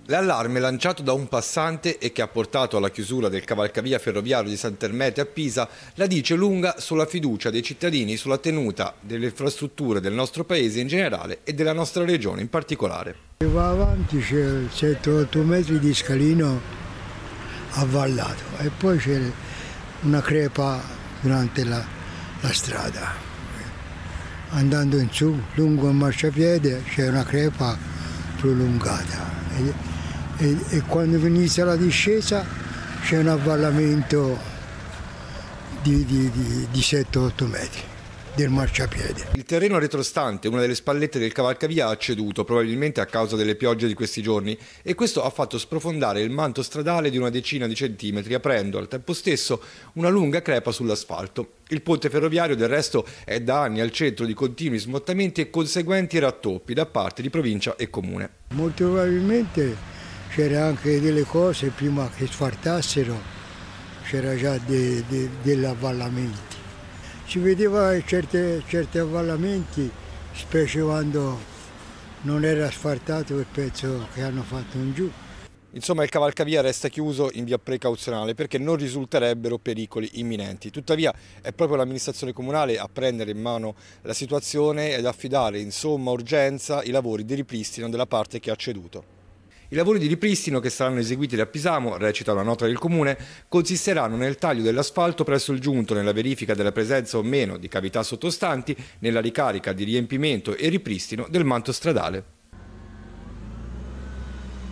L'allarme lanciato da un passante e che ha portato alla chiusura del cavalcavia ferroviario di Sant'Ermete a Pisa la dice lunga sulla fiducia dei cittadini sulla tenuta delle infrastrutture del nostro paese in generale e della nostra regione in particolare. Va avanti, c'è 7-8 metri di scalino avvallato e poi c'è una crepa durante la strada. Andando in su, lungo il marciapiede, c'è una crepa prolungata. E quando inizia la discesa c'è un avvallamento di 7-8 metri del marciapiede. Il terreno retrostante, una delle spallette del cavalcavia, ha ceduto, probabilmente a causa delle piogge di questi giorni, e questo ha fatto sprofondare il manto stradale di una decina di centimetri, aprendo al tempo stesso una lunga crepa sull'asfalto. Il ponte ferroviario, del resto, è da anni al centro di continui smottamenti e conseguenti rattoppi da parte di provincia e comune. Molto probabilmente c'era anche delle cose prima che sfartassero, c'era già degli avvallamenti. Si vedeva certi avvallamenti, specie quando non era asfaltato il pezzo che hanno fatto in giù. Insomma, il cavalcavia resta chiuso in via precauzionale perché non risulterebbero pericoli imminenti. Tuttavia è proprio l'amministrazione comunale a prendere in mano la situazione ed affidare in somma urgenza i lavori di ripristino della parte che ha ceduto. I lavori di ripristino che saranno eseguiti da Pisamo, recita una nota del Comune, consisteranno nel taglio dell'asfalto presso il giunto, nella verifica della presenza o meno di cavità sottostanti, nella ricarica di riempimento e ripristino del manto stradale.